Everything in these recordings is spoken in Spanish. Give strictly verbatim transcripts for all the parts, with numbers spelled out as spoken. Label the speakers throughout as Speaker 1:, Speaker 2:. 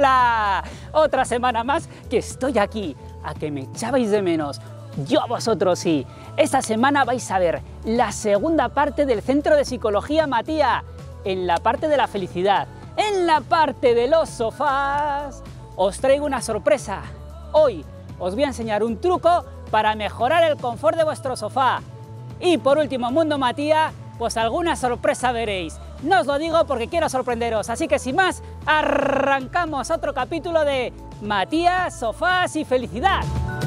Speaker 1: ¡Hola! Otra semana más que estoy aquí, a que me echabais de menos. Yo a vosotros sí. Esta semana vais a ver la segunda parte del Centro de Psicología Matías, en la parte de la felicidad, en la parte de los sofás. Os traigo una sorpresa. Hoy os voy a enseñar un truco para mejorar el confort de vuestro sofá. Y por último, Mundo Matías, pues alguna sorpresa veréis. No os lo digo porque quiero sorprenderos, así que sin más, arrancamos otro capítulo de Matías, Sofás y Felicidad.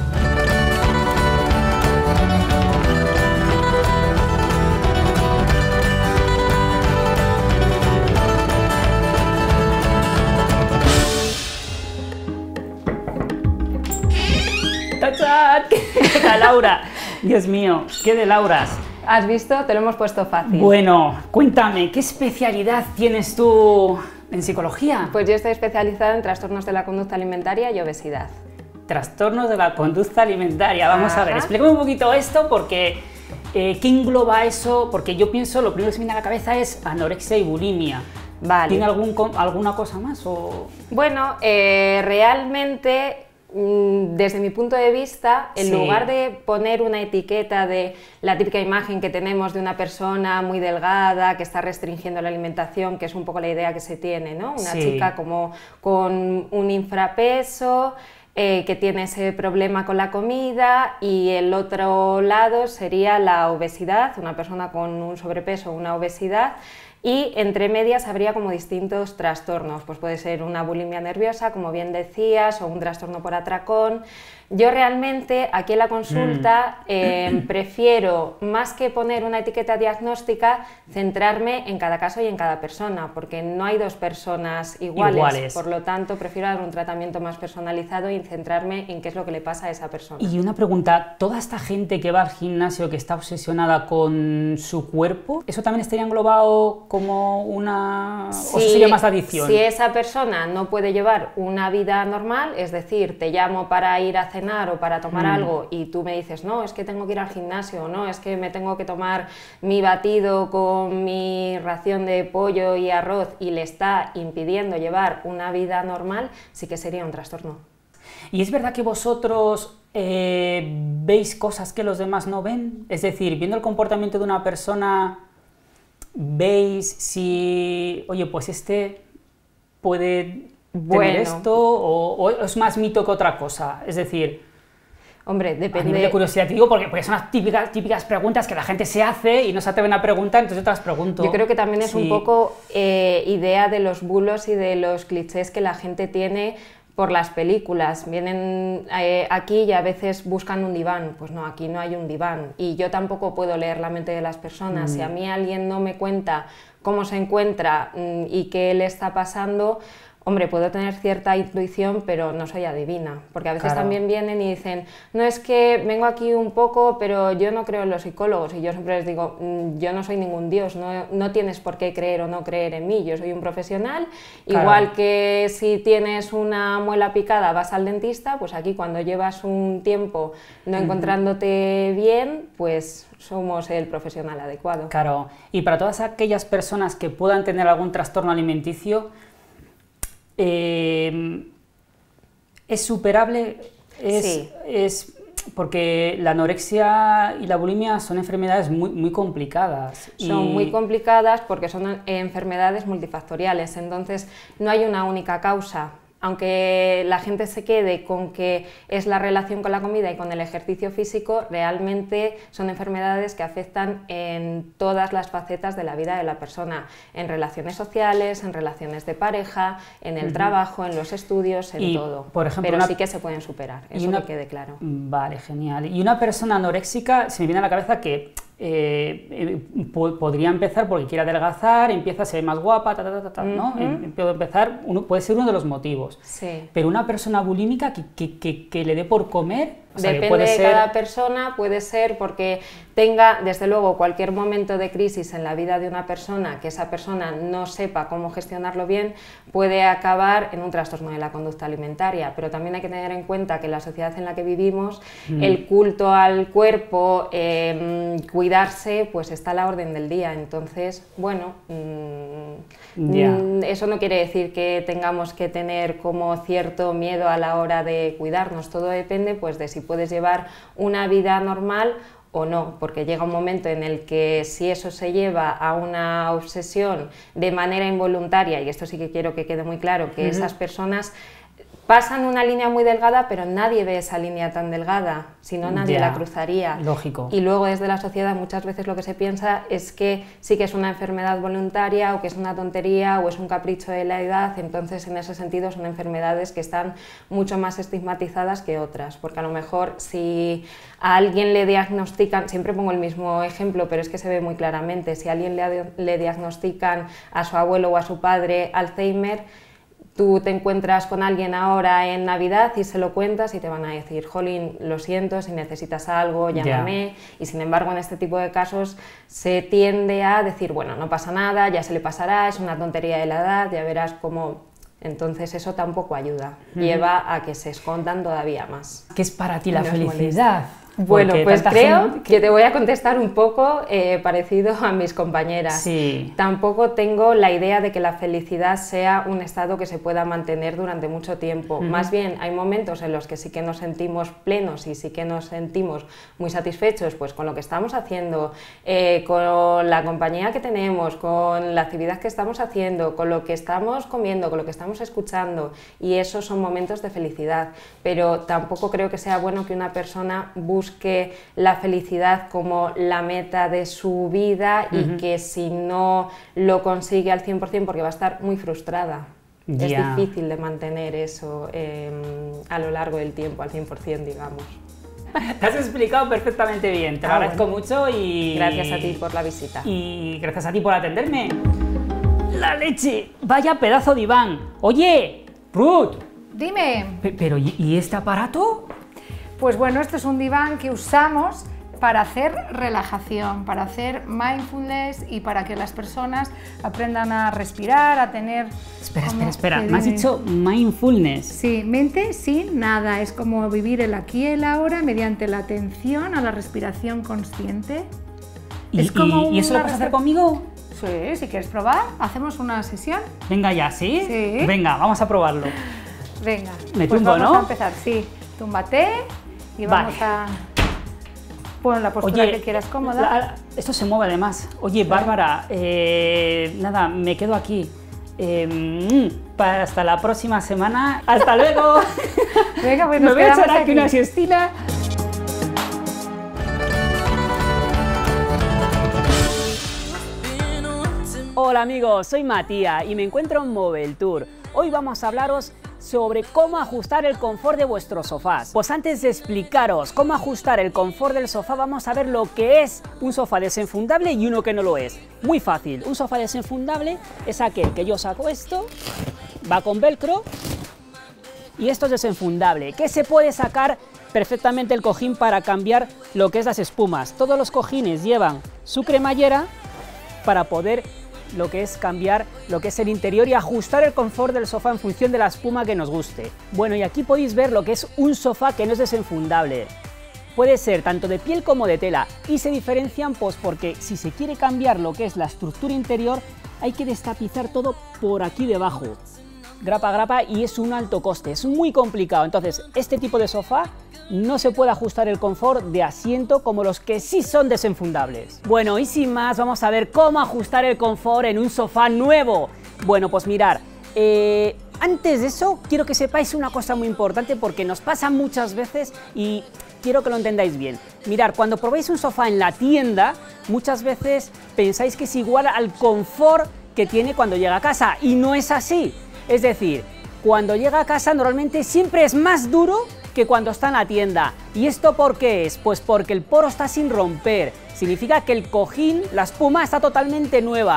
Speaker 1: ¡Tachán! ¿Qué tal, Laura? Dios mío, ¿qué de Lauras?
Speaker 2: ¿Has visto? Te lo hemos puesto fácil.
Speaker 1: Bueno, cuéntame, ¿qué especialidad tienes tú en psicología?
Speaker 2: Pues yo estoy especializada en trastornos de la conducta alimentaria y obesidad.
Speaker 1: Trastornos de la conducta alimentaria. Vamos
Speaker 2: Ajá.
Speaker 1: a ver, explícame un poquito esto porque eh, ¿qué engloba eso? Porque yo pienso, lo primero que se me viene a la cabeza es anorexia y bulimia.
Speaker 2: Vale.
Speaker 1: ¿Tiene algún, alguna cosa más? O...
Speaker 2: Bueno, eh, realmente... Desde mi punto de vista, en
Speaker 1: Sí.
Speaker 2: lugar de poner una etiqueta de la típica imagen que tenemos de una persona muy delgada que está restringiendo la alimentación, que es un poco la idea que se tiene, ¿no? Una
Speaker 1: Sí.
Speaker 2: chica como con un infrapeso, eh, que tiene ese problema con la comida, y el otro lado sería la obesidad, una persona con un sobrepeso o una obesidad. Y entre medias habría como distintos trastornos, pues puede ser una bulimia nerviosa, como bien decías, o un trastorno por atracón. Yo realmente aquí en la consulta mm. eh, prefiero, más que poner una etiqueta diagnóstica, centrarme en cada caso y en cada persona, porque no hay dos personas iguales,
Speaker 1: Iguales.
Speaker 2: Por lo tanto prefiero dar un tratamiento más personalizado y centrarme en qué es lo que le pasa a esa persona.
Speaker 1: Y una pregunta, ¿toda esta gente que va al gimnasio, que está obsesionada con su cuerpo, eso también estaría englobado como una...
Speaker 2: Si,
Speaker 1: ¿O sería más adicción?
Speaker 2: Si esa persona no puede llevar una vida normal, es decir, te llamo para ir a cenar o para tomar mm. algo y tú me dices, no, es que tengo que ir al gimnasio, no, es que me tengo que tomar mi batido con mi ración de pollo y arroz, y le está impidiendo llevar una vida normal, sí que sería un trastorno.
Speaker 1: ¿Y es verdad que vosotros eh, veis cosas que los demás no ven? Es decir, viendo el comportamiento de una persona, veis si, oye, pues este puede
Speaker 2: bueno.
Speaker 1: tener esto, o, o es más mito que otra cosa. Es decir,
Speaker 2: hombre, depende.
Speaker 1: A nivel de curiosidad te digo, porque, porque son las típicas, típicas preguntas que la gente se hace y no se atreven a preguntar, entonces yo te las pregunto.
Speaker 2: Yo creo que también es
Speaker 1: sí.
Speaker 2: un poco eh, idea de los bulos y de los clichés que la gente tiene por las películas. Vienen eh, aquí y a veces buscan un diván. Pues no, aquí no hay un diván. Y yo tampoco puedo leer la mente de las personas. Mm. Si a mí alguien no me cuenta cómo se encuentra mm, y qué le está pasando, hombre, puedo tener cierta intuición, pero no soy adivina, porque a veces claro. también vienen y dicen, no, es que vengo aquí un poco, pero yo no creo en los psicólogos, y yo siempre les digo, yo no soy ningún dios, no, no tienes por qué creer o no creer en mí, yo soy un profesional, claro. igual que si tienes una muela picada vas al dentista, pues aquí cuando llevas un tiempo no encontrándote uh-huh. bien, pues somos el profesional adecuado.
Speaker 1: Claro, y para todas aquellas personas que puedan tener algún trastorno alimenticio, Eh, ¿es superable? Es,
Speaker 2: sí.
Speaker 1: es porque la anorexia y la bulimia son enfermedades muy, muy complicadas.
Speaker 2: Son y... muy complicadas porque son enfermedades multifactoriales, entonces no hay una única causa. Aunque la gente se quede con que es la relación con la comida y con el ejercicio físico, realmente son enfermedades que afectan en todas las facetas de la vida de la persona, en relaciones sociales, en relaciones de pareja, en el uh-huh. trabajo, en los estudios, en
Speaker 1: y,
Speaker 2: todo.
Speaker 1: Por ejemplo,
Speaker 2: pero
Speaker 1: una...
Speaker 2: sí que se pueden superar, eso
Speaker 1: una...
Speaker 2: que quede claro.
Speaker 1: Vale, genial. Y una persona anoréxica, se me viene a la cabeza que Eh, eh, podría empezar porque quiere adelgazar, empieza a ser más guapa, ta, ta, ta, ta, ¿no? Uh-huh. Puede empezar, uno, puede ser uno de los motivos.
Speaker 2: Sí.
Speaker 1: Pero una persona bulímica que, que, que, que le dé por comer, o
Speaker 2: O sea, depende de ser... cada persona, puede ser porque tenga, desde luego, cualquier momento de crisis en la vida de una persona, que esa persona no sepa cómo gestionarlo bien, puede acabar en un trastorno de la conducta alimentaria. Pero también hay que tener en cuenta que en la sociedad en la que vivimos, mm. el culto al cuerpo, eh, cuidarse, pues está a la orden del día. Entonces, bueno, mmm, yeah. mmm, eso no quiere decir que tengamos que tener como cierto miedo a la hora de cuidarnos. Todo depende, pues, de si puedes llevar una vida normal o no, porque llega un momento en el que si eso se lleva a una obsesión de manera involuntaria, y esto sí que quiero que quede muy claro, que uh-huh. esas personas pasan una línea muy delgada, pero nadie ve esa línea tan delgada, si no nadie yeah, la cruzaría.
Speaker 1: Lógico.
Speaker 2: Y luego desde la sociedad muchas veces lo que se piensa es que sí que es una enfermedad voluntaria, o que es una tontería, o es un capricho de la edad. Entonces en ese sentido son enfermedades que están mucho más estigmatizadas que otras, porque a lo mejor si a alguien le diagnostican, siempre pongo el mismo ejemplo, pero es que se ve muy claramente, si a alguien le, le diagnostican a su abuelo o a su padre Alzheimer, tú te encuentras con alguien ahora en Navidad y se lo cuentas y te van a decir, jolín, lo siento, si necesitas algo, llámame. Yeah. Y sin embargo, en este tipo de casos se tiende a decir, bueno, no pasa nada, ya se le pasará, es una tontería de la edad, ya verás cómo... Entonces eso tampoco ayuda, uh-huh. lleva a que se escondan todavía más.
Speaker 1: ¿Qué es para ti la felicidad?
Speaker 2: Bueno, pues creo gente... que te voy a contestar un poco eh, parecido a mis compañeras.
Speaker 1: Sí.
Speaker 2: Tampoco tengo la idea de que la felicidad sea un estado que se pueda mantener durante mucho tiempo. Uh-huh. Más bien, hay momentos en los que sí que nos sentimos plenos y sí que nos sentimos muy satisfechos pues, con lo que estamos haciendo, eh, con la compañía que tenemos, con la actividad que estamos haciendo, con lo que estamos comiendo, con lo que estamos escuchando, y esos son momentos de felicidad. Pero tampoco creo que sea bueno que una persona busque busque la felicidad como la meta de su vida y uh-huh. que si no lo consigue al cien por cien porque va a estar muy frustrada. Yeah. Es difícil de mantener eso eh, a lo largo del tiempo, al cien por cien, digamos.
Speaker 1: Te has explicado perfectamente bien, te lo ah, agradezco bueno. mucho y...
Speaker 2: Gracias a ti por la visita.
Speaker 1: Y gracias a ti por atenderme. ¡La leche! ¡Vaya pedazo de diván! Oye, Ruth.
Speaker 3: Dime.
Speaker 1: ¿Pero y este aparato?
Speaker 3: Pues bueno, este es un diván que usamos para hacer relajación, para hacer mindfulness y para que las personas aprendan a respirar, a tener...
Speaker 1: Espera, espera, espera, ¿me has dicho mindfulness?
Speaker 3: Sí, mente sin nada, es como vivir el aquí y el ahora mediante la atención a la respiración consciente.
Speaker 1: ¿Y,
Speaker 3: es como
Speaker 1: y, ¿y eso lo puedes hacer conmigo?
Speaker 3: Sí, si quieres probar, hacemos una sesión.
Speaker 1: Venga ya, ¿sí?
Speaker 3: Sí.
Speaker 1: Venga, vamos a probarlo.
Speaker 3: Venga,
Speaker 1: me
Speaker 3: pues
Speaker 1: tumbo,
Speaker 3: vamos
Speaker 1: ¿no?
Speaker 3: a empezar, sí. Túmbate y vamos vale. a... Pon la postura Oye, que quieras cómoda.
Speaker 1: La, esto se mueve además. Oye, Bárbara, eh, nada, me quedo aquí. Eh, para hasta la próxima semana. ¡Hasta luego!
Speaker 3: Venga, pues
Speaker 1: me
Speaker 3: nos
Speaker 1: voy a echar aquí,
Speaker 3: aquí
Speaker 1: una siestina. Hola amigos, soy Matías y me encuentro en Mobile Tour. Hoy vamos a hablaros sobre cómo ajustar el confort de vuestros sofás. Pues antes de explicaros cómo ajustar el confort del sofá, vamos a ver lo que es un sofá desenfundable y uno que no lo es. Muy fácil, un sofá desenfundable es aquel que yo saco esto, va con velcro y esto es desenfundable, que se puede sacar perfectamente el cojín para cambiar lo que es las espumas. Todos los cojines llevan su cremallera para poder lo que es cambiar lo que es el interior y ajustar el confort del sofá en función de la espuma que nos guste. Bueno, y aquí podéis ver lo que es un sofá que no es desenfundable. Puede ser tanto de piel como de tela y se diferencian pues porque si se quiere cambiar lo que es la estructura interior hay que destapizar todo por aquí debajo, grapa a grapa, y es un alto coste, es muy complicado. Entonces este tipo de sofá no se puede ajustar el confort de asiento como los que sí son desenfundables. Bueno, y sin más, vamos a ver cómo ajustar el confort en un sofá nuevo. Bueno, pues mirar, eh, antes de eso quiero que sepáis una cosa muy importante porque nos pasa muchas veces y quiero que lo entendáis bien. Mirad, cuando probéis un sofá en la tienda, muchas veces pensáis que es igual al confort que tiene cuando llega a casa y no es así. Es decir, cuando llega a casa normalmente siempre es más duro que cuando está en la tienda. ¿Y esto por qué es? Pues porque el poro está sin romper. Significa que el cojín, la espuma está totalmente nueva.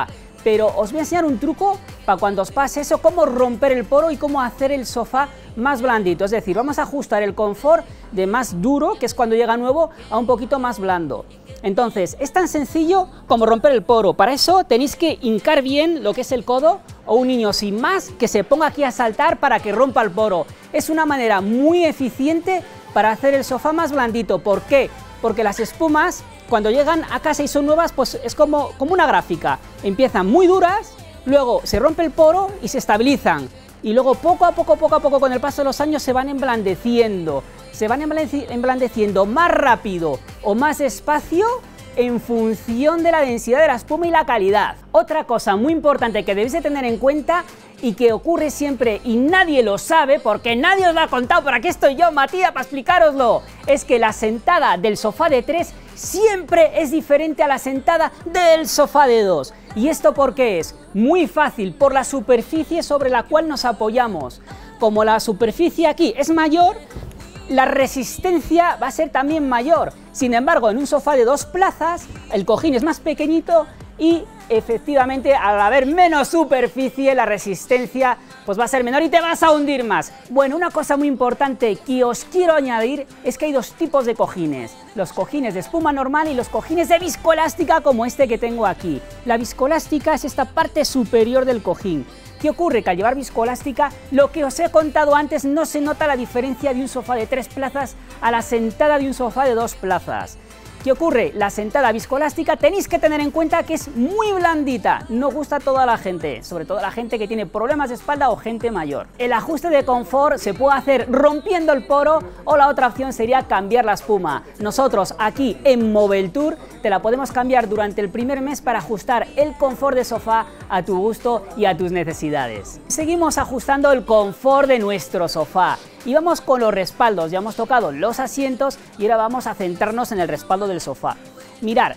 Speaker 1: pero os voy a enseñar un truco para cuando os pase eso, cómo romper el poro y cómo hacer el sofá más blandito. Es decir, vamos a ajustar el confort de más duro, que es cuando llega nuevo, a un poquito más blando. Entonces, es tan sencillo como romper el poro. Para eso tenéis que hincar bien lo que es el codo, o un niño sin más que se ponga aquí a saltar para que rompa el poro. Es una manera muy eficiente para hacer el sofá más blandito. ¿Por qué? Porque las espumas, cuando llegan a casa y son nuevas, pues es como, como una gráfica. Empiezan muy duras, luego se rompe el poro y se estabilizan. Y luego poco a poco, poco a poco, con el paso de los años se van emblandeciendo. Se van emblandeciendo más rápido o más despacio en función de la densidad de la espuma y la calidad. Otra cosa muy importante que debéis de tener en cuenta y que ocurre siempre y nadie lo sabe, porque nadie os lo ha contado, pero aquí estoy yo, Matías, para explicároslo, es que la sentada del sofá de tres siempre es diferente a la sentada del sofá de dos. ¿Y esto por qué es? Muy fácil, por la superficie sobre la cual nos apoyamos. Como la superficie aquí es mayor, la resistencia va a ser también mayor. Sin embargo, en un sofá de dos plazas, el cojín es más pequeñito y efectivamente, al haber menos superficie, la resistencia pues va a ser menor y te vas a hundir más. Bueno, una cosa muy importante que os quiero añadir es que hay dos tipos de cojines. Los cojines de espuma normal y los cojines de viscoelástica, como este que tengo aquí. La viscoelástica es esta parte superior del cojín. ¿Qué ocurre? Que al llevar viscoelástica, lo que os he contado antes, no se nota la diferencia de un sofá de tres plazas a la sentada de un sofá de dos plazas. ¿Qué ocurre? La sentada viscoelástica tenéis que tener en cuenta que es muy blandita, no gusta a toda la gente, sobre todo a la gente que tiene problemas de espalda o gente mayor. El ajuste de confort se puede hacer rompiendo el poro o la otra opción sería cambiar la espuma. Nosotros aquí en Moveltour te la podemos cambiar durante el primer mes para ajustar el confort de sofá a tu gusto y a tus necesidades. Seguimos ajustando el confort de nuestro sofá. Y vamos con los respaldos, ya hemos tocado los asientos y ahora vamos a centrarnos en el respaldo del sofá. Mirad,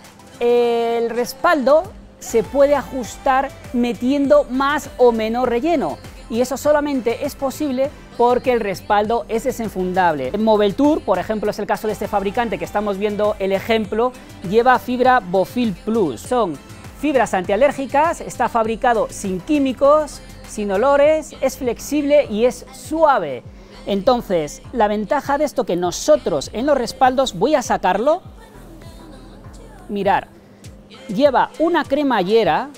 Speaker 1: el respaldo se puede ajustar metiendo más o menos relleno y eso solamente es posible porque el respaldo es desenfundable. En Moveltour, por ejemplo, es el caso de este fabricante que estamos viendo el ejemplo, lleva fibra Bofil Plus. Son fibras antialérgicas, está fabricado sin químicos, sin olores, es flexible y es suave. Entonces, la ventaja de esto que nosotros en los respaldos, voy a sacarlo, mirar, lleva una cremallera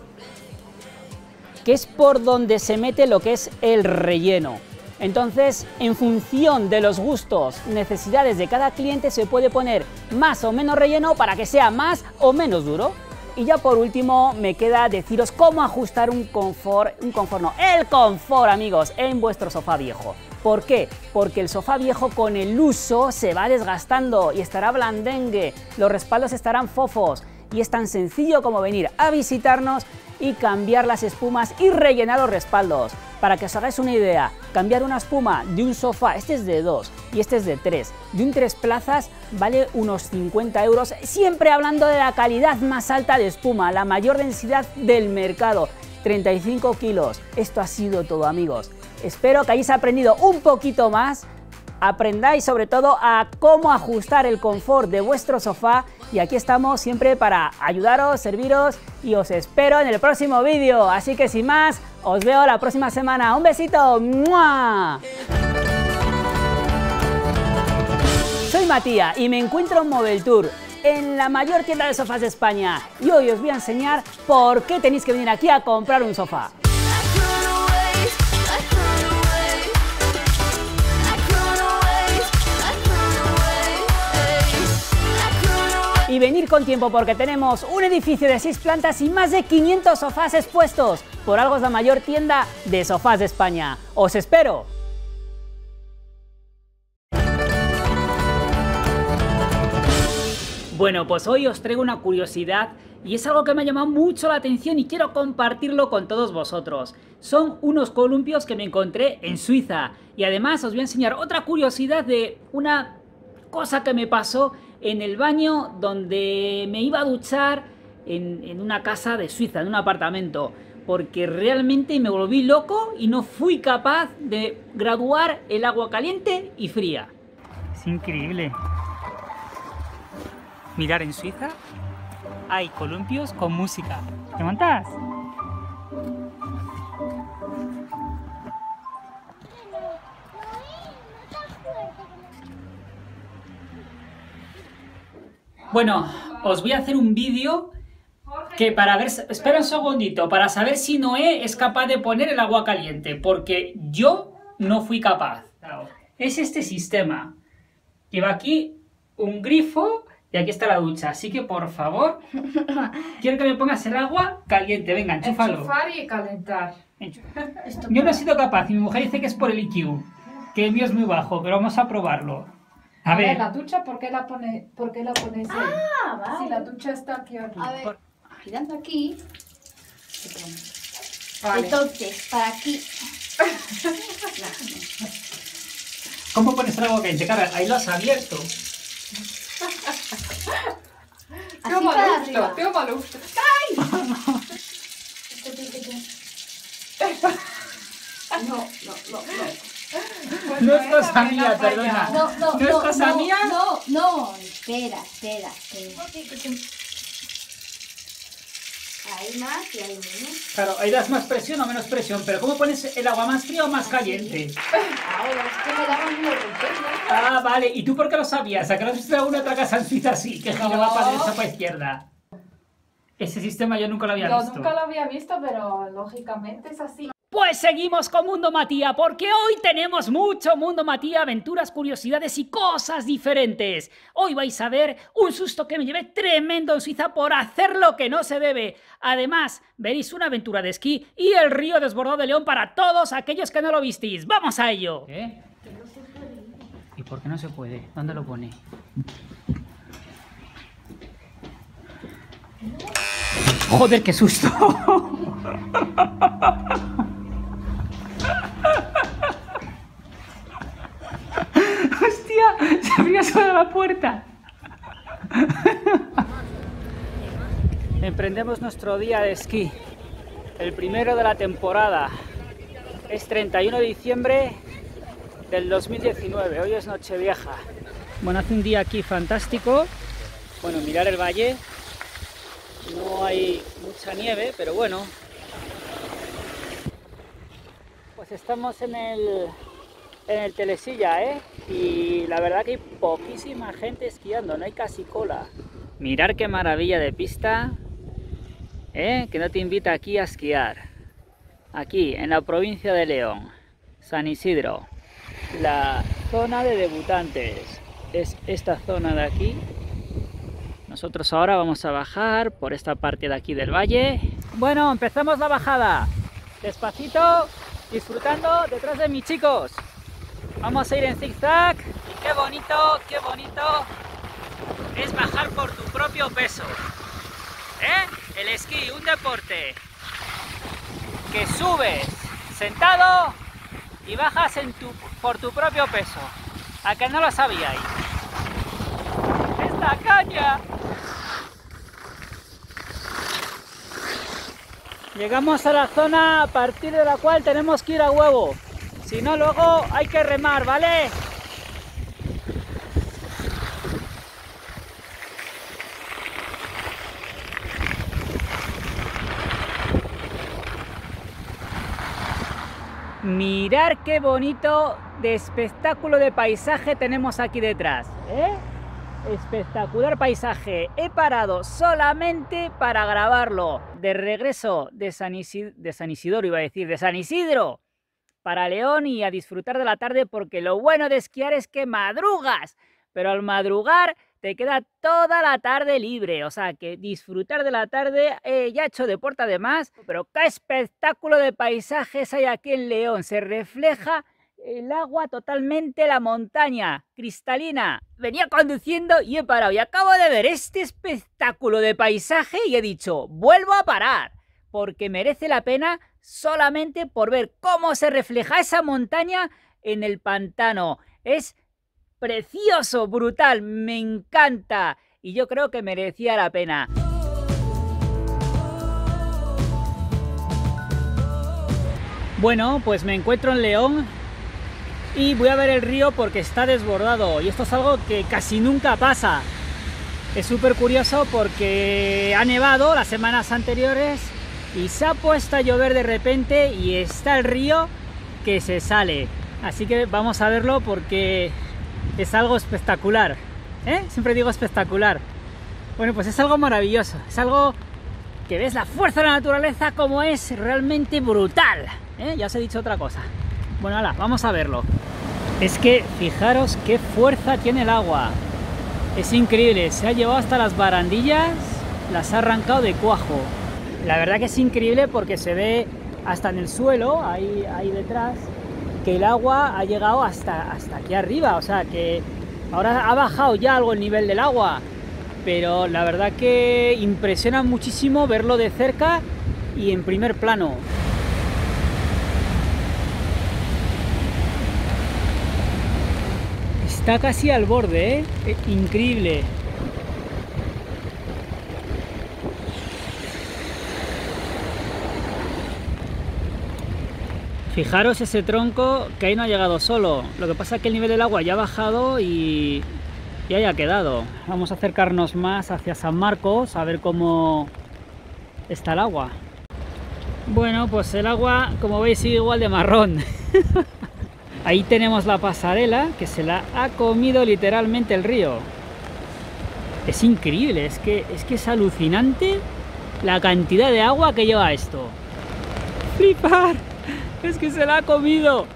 Speaker 1: que es por donde se mete lo que es el relleno. Entonces, en función de los gustos, necesidades de cada cliente, se puede poner más o menos relleno para que sea más o menos duro. Y ya por último me queda deciros cómo ajustar un confort, un confort no, el confort, amigos, en vuestro sofá viejo. ¿Por qué? Porque el sofá viejo con el uso se va desgastando y estará blandengue, los respaldos estarán fofos y es tan sencillo como venir a visitarnos y cambiar las espumas y rellenar los respaldos. Para que os hagáis una idea, cambiar una espuma de un sofá, este es de dos y este es de tres, de un tres plazas vale unos cincuenta euros, siempre hablando de la calidad más alta de espuma, la mayor densidad del mercado, treinta y cinco kilos. Esto ha sido todo, amigos. Espero que hayáis aprendido un poquito más, aprendáis sobre todo a cómo ajustar el confort de vuestro sofá y aquí estamos siempre para ayudaros, serviros y os espero en el próximo vídeo. Así que sin más, os veo la próxima semana. ¡Un besito! ¡Mua! Soy Matías y me encuentro en Moveltour, en la mayor tienda de sofás de España y hoy os voy a enseñar por qué tenéis que venir aquí a comprar un sofá. Y venir con tiempo porque tenemos un edificio de seis plantas y más de quinientos sofás expuestos. Por algo es la mayor tienda de sofás de España. ¡Os espero! Bueno, pues hoy os traigo una curiosidad y es algo que me ha llamado mucho la atención y quiero compartirlo con todos vosotros. Son unos columpios que me encontré en Suiza y además os voy a enseñar otra curiosidad de una cosa que me pasó en el baño donde me iba a duchar en, en una casa de Suiza, en un apartamento, porque realmente me volví loco y no fui capaz de graduar el agua caliente y fría. Es increíble. Mirar, en Suiza hay columpios con música. ¿Te montas? Bueno, os voy a hacer un vídeo que para ver... Espera un segundito, para saber si Noé es capaz de poner el agua caliente, porque yo no fui capaz. Es este sistema. Lleva aquí un grifo y aquí está la ducha, así que por favor, quiero que me pongas el agua caliente. Venga, enchúfalo.
Speaker 3: Enchufar y calentar.
Speaker 1: Yo no he sido capaz y mi mujer dice que es por el I Q, que el mío es muy bajo, pero vamos a probarlo. A,
Speaker 3: A
Speaker 1: ver.
Speaker 3: ver, la ducha, ¿por qué la, pone, ¿por qué la pones ahí?
Speaker 4: Ah, vale.
Speaker 3: Si la ducha está aquí arriba.
Speaker 4: A ver, girando aquí.
Speaker 3: Vale.
Speaker 4: Entonces, para aquí.
Speaker 1: ¿Cómo pones el agua caliente? Cara, ahí lo has abierto.
Speaker 4: Así
Speaker 3: Toma
Speaker 4: para
Speaker 3: gusto,
Speaker 4: arriba.
Speaker 3: toma gusto.
Speaker 4: No, no, no, no.
Speaker 3: Pues
Speaker 1: No es
Speaker 3: esa
Speaker 1: cosa
Speaker 3: me
Speaker 1: mía,
Speaker 3: la falla.
Speaker 1: perdona.
Speaker 4: No, no,
Speaker 1: ¿No es cosa
Speaker 4: no,
Speaker 1: mía?
Speaker 4: No, no, espera, espera, espera. Ahí más y ahí menos.
Speaker 1: Claro, ahí das más presión o menos presión, pero ¿cómo pones el agua más fría o más caliente?
Speaker 4: Ahora es que me daban miedo.
Speaker 1: Ah, vale. ¿Y tú por qué lo sabías? ¿A que no has visto alguna otra casa en Suiza así? Que giraba para derecha o para izquierda. Ese sistema yo nunca lo había
Speaker 3: Yo
Speaker 1: visto.
Speaker 3: nunca lo había visto, pero lógicamente es así.
Speaker 1: Pues seguimos con Mundo Matía, porque hoy tenemos mucho Mundo Matía, aventuras, curiosidades y cosas diferentes. Hoy vais a ver un susto que me llevé tremendo en Suiza por hacer lo que no se debe. Además, veréis una aventura de esquí y el río desbordado de León para todos aquellos que no lo visteis. ¡Vamos a ello! ¿Eh? ¿Y por qué no se puede? ¿Dónde lo pone? ¡Joder, qué susto! ¡Hostia! Se abrió sola la puerta. Emprendemos nuestro día de esquí, el primero de la temporada. Es treinta y uno de diciembre del dos mil diecinueve, hoy es Nochevieja. Bueno, hace un día aquí fantástico. Bueno, mirar el valle. No hay mucha nieve, pero bueno. Pues estamos en el, en el Telesilla, ¿eh? Y la verdad que hay poquísima gente esquiando, no hay casi cola. Mirar qué maravilla de pista, ¿eh? Que no te invita aquí a esquiar. Aquí, en la provincia de León, San Isidro. La zona de debutantes es esta zona de aquí. Nosotros ahora vamos a bajar por esta parte de aquí del valle. Bueno, empezamos la bajada. Despacito, disfrutando detrás de mis chicos. Vamos a ir en zigzag. Y qué bonito, qué bonito es bajar por tu propio peso. ¿Eh? El esquí, un deporte que subes sentado y bajas en tu, por tu propio peso. ¿A que no lo sabíais? ¡Esta caña! Llegamos a la zona a partir de la cual tenemos que ir a huevo. Si no, luego hay que remar, ¿vale? Mirar qué bonito de espectáculo de paisaje tenemos aquí detrás, ¿eh? Espectacular paisaje. He parado solamente para grabarlo. De regreso de San, Isid de San Isidoro, iba a decir, de San Isidro, para León, y a disfrutar de la tarde, porque lo bueno de esquiar es que madrugas, pero al madrugar te queda toda la tarde libre. O sea que disfrutar de la tarde, eh, ya he hecho deporte además, pero qué espectáculo de paisajes hay aquí en León. Se refleja el agua totalmente, la montaña cristalina. Venía conduciendo y he parado y acabo de ver este espectáculo de paisaje y he dicho, vuelvo a parar, porque merece la pena solamente por ver cómo se refleja esa montaña en el pantano. Es precioso, brutal, me encanta y yo creo que merecía la pena. Bueno, pues me encuentro en León y voy a ver el río porque está desbordado y esto es algo que casi nunca pasa. Es súper curioso porque ha nevado las semanas anteriores y se ha puesto a llover de repente y está el río que se sale. Así que vamos a verlo porque es algo espectacular, ¿eh? Siempre digo espectacular. Bueno, pues es algo maravilloso, es algo que ves la fuerza de la naturaleza como es realmente brutal, ¿eh? Ya os he dicho otra cosa. Bueno, hala, vamos a verlo. Es que fijaros qué fuerza tiene el agua. Es increíble, se ha llevado hasta las barandillas, las ha arrancado de cuajo. La verdad que es increíble porque se ve hasta en el suelo, ahí, ahí detrás, que el agua ha llegado hasta, hasta aquí arriba. O sea que ahora ha bajado ya algo el nivel del agua, pero la verdad que impresiona muchísimo verlo de cerca y en primer plano. Está casi al borde, ¿eh? Es increíble. Fijaros ese tronco que ahí no ha llegado solo. Lo que pasa es que el nivel del agua ya ha bajado y ya haya quedado. Vamos a acercarnos más hacia San Marcos a ver cómo está el agua. Bueno, pues el agua, como veis, sigue igual de marrón. Ahí tenemos la pasarela que se la ha comido literalmente el río. Es increíble, es que es, que es alucinante la cantidad de agua que lleva esto. ¡Flipar! Es que se la ha comido.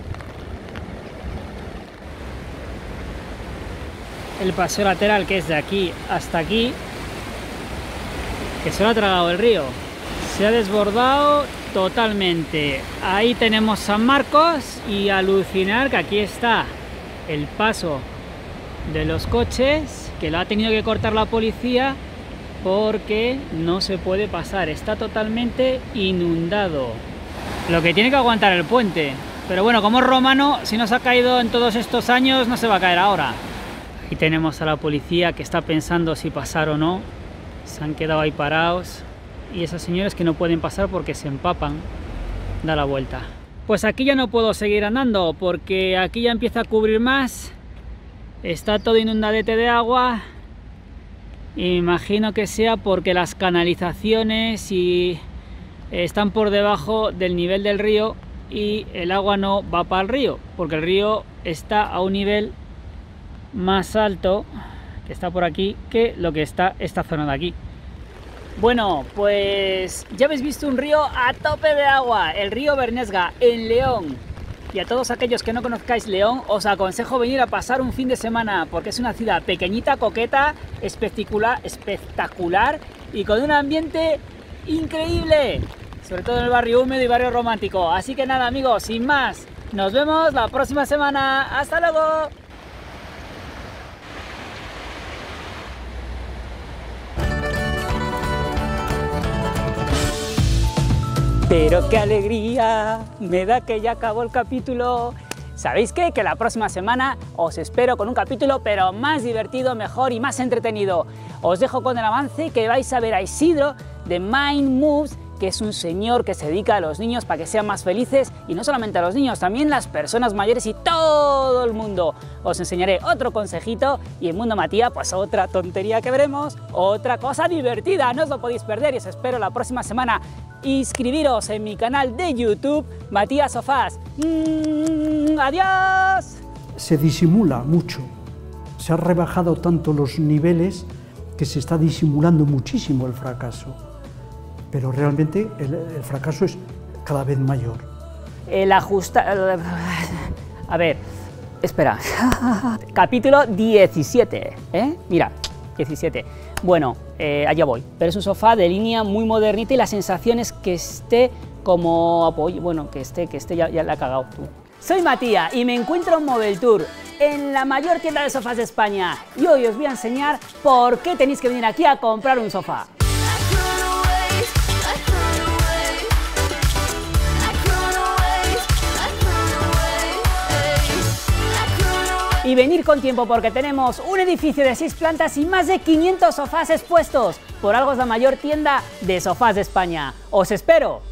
Speaker 1: El paseo lateral, que es de aquí hasta aquí, que se lo ha tragado el río. Se ha desbordado totalmente. Ahí tenemos San Marcos y alucinar que aquí está el paso de los coches, que lo ha tenido que cortar la policía porque no se puede pasar, está totalmente inundado. Lo que tiene que aguantar el puente, pero bueno, como es romano, si no se ha caído en todos estos años, no se va a caer ahora. Aquí tenemos a la policía que está pensando si pasar o no. Se han quedado ahí parados. Y esas señoras que no pueden pasar porque se empapan. Da la vuelta. Pues aquí ya no puedo seguir andando porque aquí ya empieza a cubrir más. Está todo inundadete de agua. Y me imagino que sea porque las canalizaciones y están por debajo del nivel del río y el agua no va para el río, porque el río está a un nivel más alto, que está por aquí, que lo que está esta zona de aquí. Bueno, pues ya habéis visto un río a tope de agua, el río Bernesga, en León. Y a todos aquellos que no conozcáis León, os aconsejo venir a pasar un fin de semana, porque es una ciudad pequeñita, coqueta, espectacular, espectacular y con un ambiente increíble, sobre todo en el barrio húmedo y barrio romántico. Así que nada, amigos, sin más, nos vemos la próxima semana. ¡Hasta luego! Pero qué alegría me da que ya acabó el capítulo. ¿Sabéis qué? Que la próxima semana os espero con un capítulo pero más divertido, mejor y más entretenido. Os dejo con el avance que vais a ver a Isidro de Mind Moves, que es un señor que se dedica a los niños para que sean más felices, y no solamente a los niños, también las personas mayores y todo el mundo. Os enseñaré otro consejito y en Mundo Matías pues otra tontería que veremos, otra cosa divertida, no os lo podéis perder y os espero la próxima semana. Inscribiros en mi canal de YouTube, Matías Sofás. Mm, ¡Adiós!
Speaker 5: Se disimula mucho, se han rebajado tanto los niveles que se está disimulando muchísimo el fracaso, pero realmente el, el fracaso es cada vez mayor.
Speaker 1: El ajusta... A ver, espera. Capítulo diecisiete, ¿eh? Mira, diecisiete. Bueno, eh, allá voy. Pero es un sofá de línea muy modernita y la sensación es que esté como apoyo, bueno, que esté, que esté, ya, ya la ha cagado tú. Soy Matías y me encuentro en Mobile Tour, en la mayor tienda de sofás de España, y hoy os voy a enseñar por qué tenéis que venir aquí a comprar un sofá. Y venir con tiempo porque tenemos un edificio de seis plantas y más de quinientos sofás expuestos. Por algo es la mayor tienda de sofás de España. ¡Os espero!